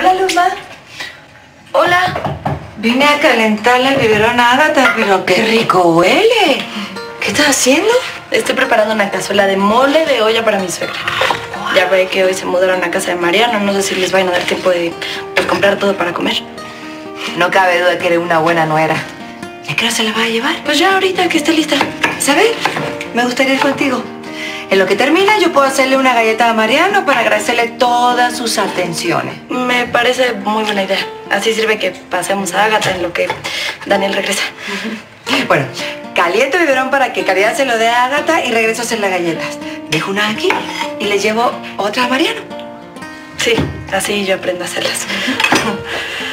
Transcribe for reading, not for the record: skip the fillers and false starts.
Hola, Luma. Hola. Vine a calentarle el biberón a Ágata, pero qué rico huele. ¿Qué estás haciendo? Estoy preparando una cazuela de mole de olla para mi suegra. Ya ve que hoy se mudaron a casa de Mariano. No sé si les vayan a dar tiempo de comprar todo para comer. No cabe duda que eres una buena nuera. ¿Y a qué hora se la vas a llevar? Pues ya ahorita que esté lista. ¿Sabes? Me gustaría ir contigo. En lo que termina, yo puedo hacerle una galleta a Mariano para agradecerle todas sus atenciones. Me parece muy buena idea. Así sirve que pasemos a Ágata en lo que Daniel regresa. Bueno, caliento el biberón para que Caridad se lo dé a Ágata y regreso a hacer las galletas. Dejo una aquí y le llevo otra a Mariano. Sí, así yo aprendo a hacerlas.